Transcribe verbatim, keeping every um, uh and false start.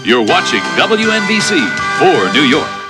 You're watching W N B C for New York.